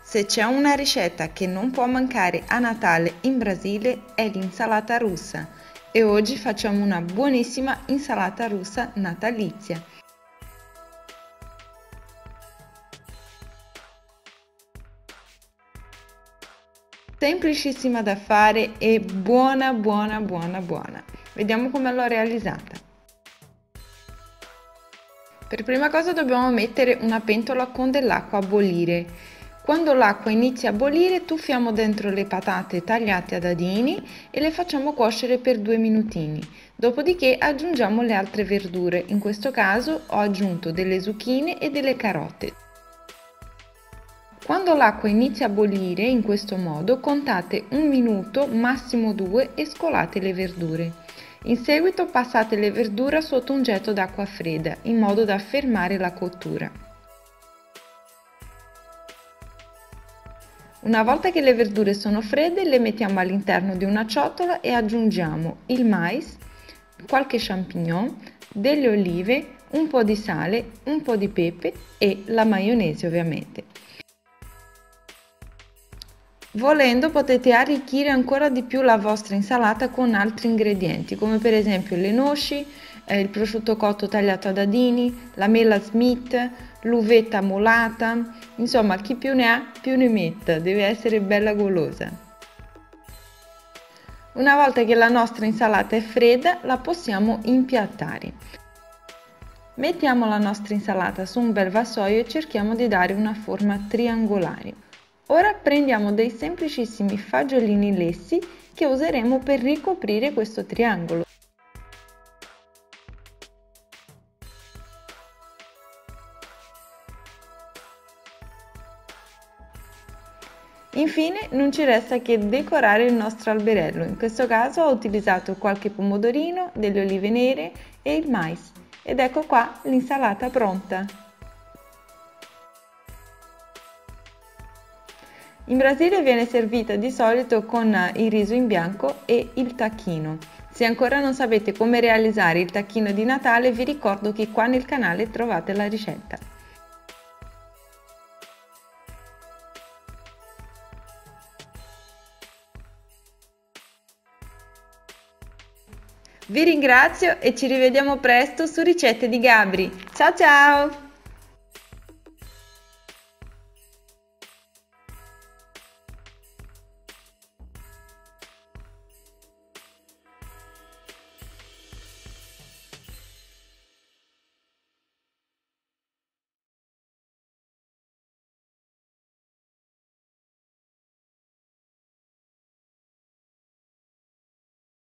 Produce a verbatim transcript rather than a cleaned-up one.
Se c'è una ricetta che non può mancare a Natale in Brasile è l'insalata russa e oggi facciamo una buonissima insalata russa natalizia. Semplicissima da fare e buona buona buona buona. Vediamo come l'ho realizzata. Per prima cosa dobbiamo mettere una pentola con dell'acqua a bollire. Quando l'acqua inizia a bollire tuffiamo dentro le patate tagliate a dadini e le facciamo cuocere per due minutini. Dopodiché aggiungiamo le altre verdure, in questo caso ho aggiunto delle zucchine e delle carote. Quando l'acqua inizia a bollire in questo modo contate un minuto, massimo due e scolate le verdure. In seguito passate le verdure sotto un getto d'acqua fredda in modo da fermare la cottura. Una volta che le verdure sono fredde le mettiamo all'interno di una ciotola e aggiungiamo il mais, qualche champignon, delle olive, un po' di sale, un po' di pepe e la maionese ovviamente. Volendo potete arricchire ancora di più la vostra insalata con altri ingredienti come per esempio le noci, eh, il prosciutto cotto tagliato a dadini, la mela Smith, l'uvetta molata, insomma chi più ne ha più ne metta, deve essere bella golosa. Una volta che la nostra insalata è fredda la possiamo impiattare. Mettiamo la nostra insalata su un bel vassoio e cerchiamo di dare una forma triangolare. Ora prendiamo dei semplicissimi fagiolini lessi che useremo per ricoprire questo triangolo. Infine non ci resta che decorare il nostro alberello, in questo caso ho utilizzato qualche pomodorino, delle olive nere e il mais. Ed ecco qua l'insalata pronta! In Brasile viene servita di solito con il riso in bianco e il tacchino. Se ancora non sapete come realizzare il tacchino di Natale vi ricordo che qua nel canale trovate la ricetta. Vi ringrazio e ci rivediamo presto su Ricette di Gabri. Ciao ciao!